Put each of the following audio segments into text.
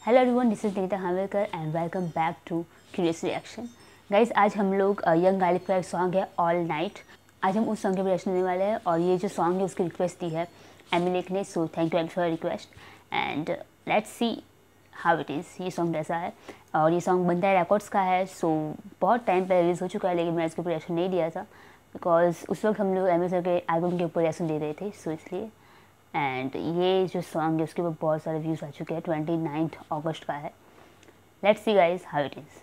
Hello everyone, this is Nikita Hamilkar and welcome back to curious reaction. Guys, आज हम लोग young Galib का एक सॉन्ग है ऑल नाइट। आज हम उस सॉन्ग के रिएक्शन देने वाले हैं और ये जो सॉन्ग है उसकी रिक्वेस्ट दी है एमिलिक ने। So thank you for request and let's see how it is. ये सॉन्ग कैसा है और ये सॉन्ग बंदा रिकॉर्ड्स का है। सो बहुत टाइम पहले रिलीज़ हो चुका है लेकिन मैंने इसके ऊपर रिएक्शन नहीं दिया था बिकॉज उस वक्त हम लोग एमिलिक के एल्बम के ऊपर रिएक्शन दे रहे थे। सो इसलिए एंड ये जो सॉन्ग है उसके ऊपर बहुत सारे व्यूज़ आ चुके हैं। 29 अगस्त का है। Let's see guys how it is.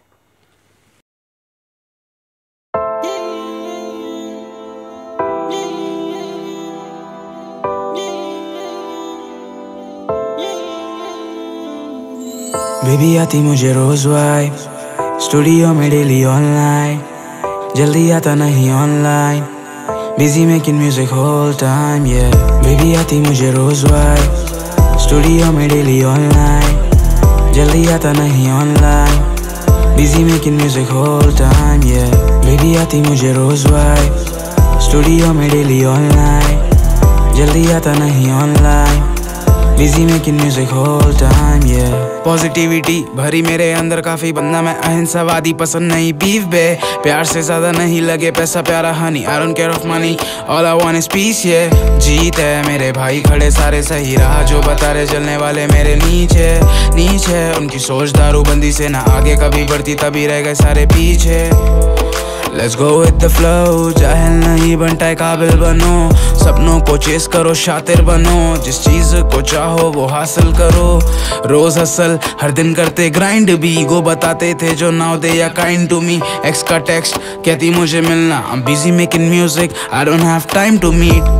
Baby आती मुझे रोज वाइब, स्टूडियो में डेली ऑनलाइन, जल्दी आता नहीं online, busy making music whole time. ये बेबी आती मुझे रोज वाइब, स्टूडियो में डेली ऑनलाइन, जल्दी आता नहीं online, busy making music whole time. ये बेबी आती मुझे रोज वाइब, स्टूडियो में डेली ऑनलाइन, जल्दी आता नहीं online, busy making music whole time. ये पॉजिटिविटी भरी मेरे अंदर काफी, बंदा मैं अहिंसावादी, पसंद नहीं बीफ बे, प्यार से ज्यादा नहीं लगे पैसा प्यारा honey, I don't care of money, all I want is peace. ये जीत है मेरे भाई खड़े सारे सही, रहा जो बता रहे चलने वाले मेरे नीचे नीचे, उनकी सोच दारूबंदी से ना आगे कभी बढ़ती तभी रह गए सारे पीछे। Let's go with the flow, जाहिल नहीं बनता है काबिल बनो, सपनों को चेस करो शातिर बनो, जिस चीज को चाहो वो हासिल करो, रोज हसल हर दिन करते ग्राइंड भी, गो बताते थे जो नाउ दे या काइंड टू मी, एक्स का टेक्स्ट कहती मुझे मिलना, I'm busy making music, I don't have time to meet।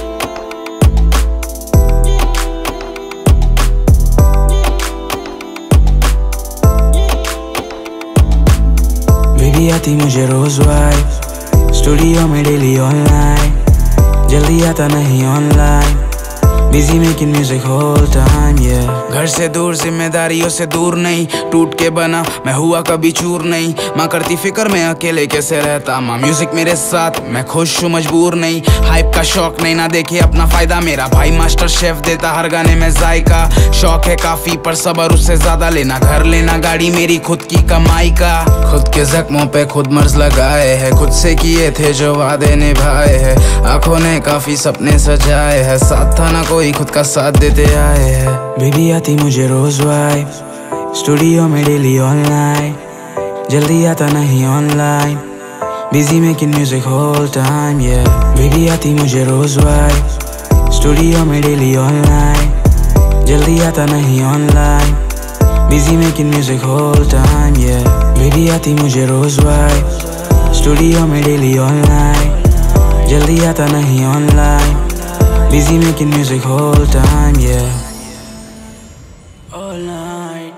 Baby आती मुझे रोज वाइब, स्टूडियो में डेली ऑनलाइन, जल्दी आता नहीं online, busy making music whole time. ये घर से दूर जिम्मेदारियों से दूर नहीं, टूट के बना मैं हुआ कभी चूर नहीं, माँ करती फिक्र में अकेले कैसे रहता, माँ म्यूजिक मेरे साथ मैं खुश हूँ मजबूर नहीं, हाइप का शौक नहीं ना देखे अपना फायदा, मेरा भाई मास्टर शेफ देता हर गाने में जायका, शौक है काफी पर सबर उससे ज्यादा लेना, घर लेना गाड़ी मेरी खुद की कमाई का, खुद के जख्मों पे खुद मर्ज लगाए हैं, खुद से किए थे जो वादे निभाए हैं, आंखों ने काफी सपने सजाए हैं, साथ था ना कोई खुद का साथ देते आए हैं। बेबी आती मुझे रोज वाइब, स्टूडियो में डेली ऑनलाइन, जल्दी आता नहीं online, busy making music whole time. ये बेबी आती मुझे रोज वाइब, स्टूडियो में डेली ऑनलाइन, जल्दी आता नहीं online, busy making music whole time. ये बेबी आती मुझे रोज वाइब, स्टूडियो में डेली ऑनलाइन, जल्दी आता नहीं online, busy making music whole time, yeah, all night।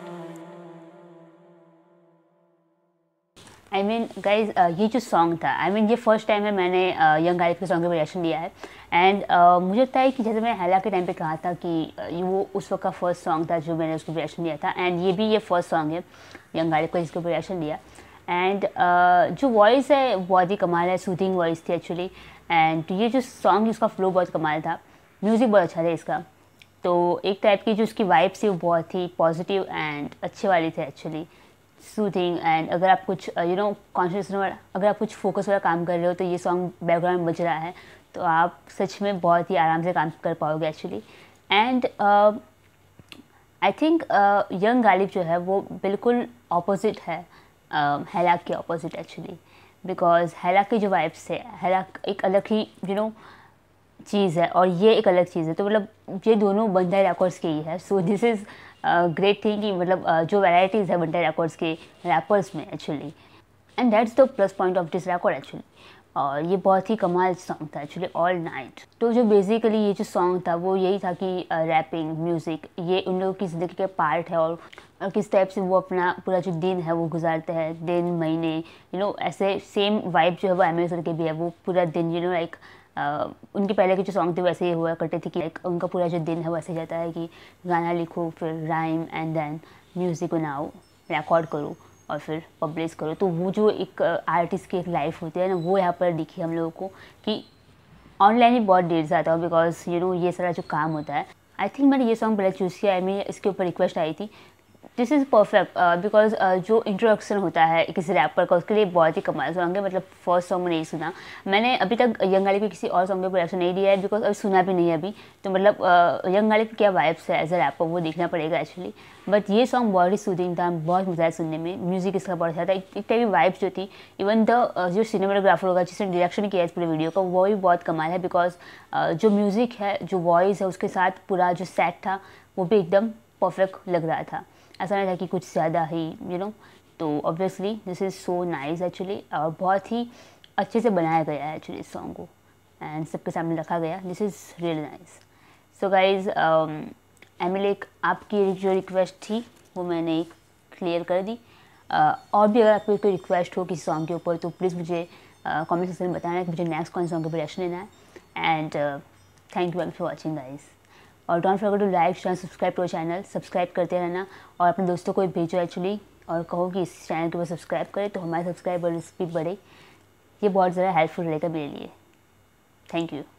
I mean guys, ये जो सॉन्ग था, आई मीन ये फर्स्ट टाइम है मैंने यंग गालिब के सॉन्ग पे रिएक्शन दिया है एंड मुझे लगता है कि जैसे मैंने हैला के टाइम पे कहा था कि ये वो उस वक्त का फर्स्ट सॉन्ग था जो मैंने उसको रिएक्शन दिया था एंड ये भी ये फर्स्ट सॉन्ग है यंग गालिब का जिसको रिएक्शन दिया एंड जो वॉइस है बहुत ही कमाल है, सूथिंग वॉइस थी एक्चुअली एंड ये जो सॉन्ग इसका फ्लो बहुत कमाल था, म्यूज़िक बहुत अच्छा था इसका, तो एक टाइप की जो उसकी वाइब्स थी वो बहुत ही पॉजिटिव एंड अच्छे वाली थे एक्चुअली, सूथिंग एंड अगर आप कुछ कॉन्सेंट्रेशन वाला, अगर आप कुछ फोकस वाला काम कर रहे हो तो ये सॉन्ग बैकग्राउंड में बज रहा है तो आप सच में बहुत ही आराम से काम कर पाओगे actually. And I think young Galib जो है वो बिल्कुल ऑपोजिट है हैला के ऑपोजिट एक्चुअली, बिकॉज हैला की जो वाइब्स है, हैला एक अलग ही चीज़ है और ये एक अलग चीज़ है, तो मतलब ये दोनों बंदा रिकॉर्ड्स के ही है। So this is great thing कि मतलब जो वैराइटीज़ है बंदा रिकॉर्ड्स के रैपर्स में actually and that's the plus point of this record actually. और ये बहुत ही कमाल सॉन्ग था एक्चुअली ऑल नाइट। तो जो बेसिकली ये जो सॉन्ग था वो यही था कि रैपिंग म्यूज़िक ये उन लोगों की ज़िंदगी के पार्ट है और किस टाइप से वो अपना पूरा जो दिन है वो गुजारते हैं, दिन महीने ऐसे सेम वाइब जो है वो एमिलिक के भी है, वो पूरा दिन लाइक उनके पहले के जो सॉन्ग थे वैसे ही हुआ करते थे कि लाइक उनका पूरा जो दिन है वो ऐसे जाता है कि गाना लिखो, फिर राइम एंड देन म्यूज़िक बनाओ, रिकॉर्ड करो और फिर पब्लिश करो। तो वो जो एक आर्टिस्ट की एक लाइफ होती है ना, वो यहाँ पर दिखी हम लोगों को कि ऑनलाइन ही बहुत देर से आता हूँ बिकॉज ये सारा जो काम होता है। आई थिंक मैंने ये सॉन्ग पहले चूज़ किया, आई मीन इसके ऊपर रिक्वेस्ट आई थी दिस इज़ परफेक्ट बिकॉज जो इंट्रोडक्शन होता है किसी रैपर का, उसके लिए बहुत ही कमाल सॉन्ग है। मतलब फर्स्ट सॉन्ग में नहीं सुना मैंने अभी तक, यंग आलिफ के किसी और सॉन्ग पे रिएक्शन नहीं दिया है बिकॉज अभी सुना भी नहीं है अभी, तो मतलब यंग आलिफ क्या वाइब्स है एज अ रैपर वो देखना पड़ेगा एक्चुअली। बट ये सॉन्ग बहुत ही सूदिंग था, बहुत मज़ा आया सुनने में, म्यूज़िक इसका बहुत अच्छा था, एक टाइप की वाइब्स जो थी। इवन द जो सिनेमाटोग्राफर होगा जिसने डायरेक्शन किया है इस पूरे वीडियो का, वो भी बहुत कमाल है बिकॉज जो म्यूज़िक है, जो वॉइस है, उसके साथ पूरा जो सेट था वो भी एकदम परफेक्ट लग रहा था। ऐसा नहीं था कि कुछ ज़्यादा ही तो obviously this is so nice actually, और बहुत ही अच्छे से बनाया गया है एक्चुअली इस सॉन्ग को, एंड सबके सामने रखा गया। This is really nice. So guys एमिलेक, आपकी जो रिक्वेस्ट थी वो मैंने क्लियर कर दी। और भी अगर आपकी कोई रिक्वेस्ट हो किसी सॉन्ग के ऊपर तो प्लीज़ मुझे कमेंट सेक्शन में बताना कि मुझे नेक्स्ट कौन सॉन्ग के ऊपर रिएक्शन लेना है। And thank you for watching guys. और don't forget to like share subscribe to channel, subscribe करते रहना और अपने दोस्तों को भी भेजो एक्चुअली, और कहो कि इस चैनल के ऊपर सब्सक्राइब करें तो हमारे सब्सक्राइबर्स भी बढ़े। ये बहुत ज़्यादा हेल्पफुल रहेगा मेरे लिए। Thank you.